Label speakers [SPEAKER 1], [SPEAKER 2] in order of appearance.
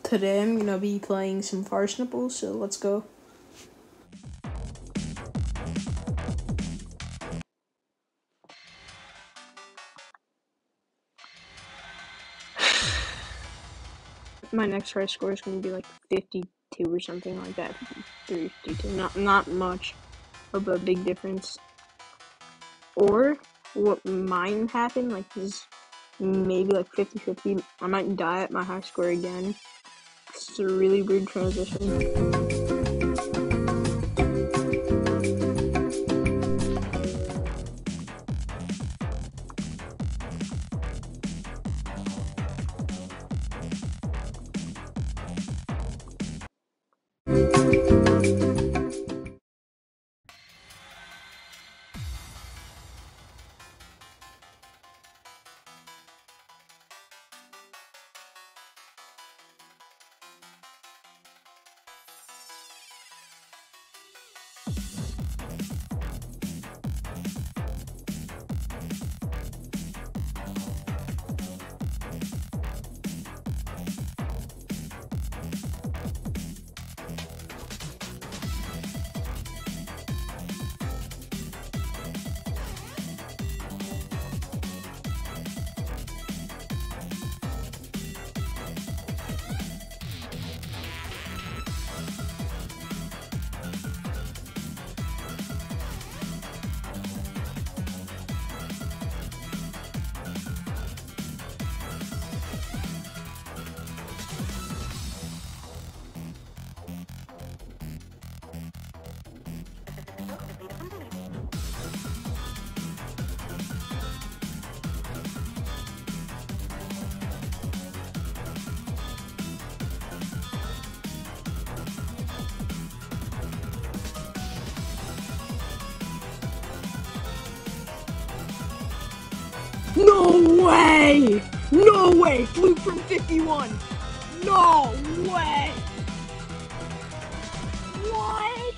[SPEAKER 1] Today I'm gonna be playing some Farsnipples, so let's go. My next high score is gonna be like 52 or something like that. 52, not much of a big difference. Or what might happen, like, is maybe like 50-50. I might die at my high score again. It's a really weird transition. No way! No way! Fluke from 51! No way! What?